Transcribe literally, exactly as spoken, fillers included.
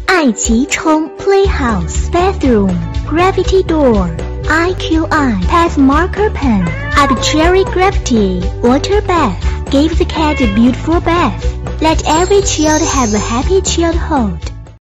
爱奇冲 Playhouse Bathroom Gravity Door I Q I Path Marker Pen Arbitrary Gravity Water Bath. Give the cat a beautiful bath. Let every child have a happy childhood.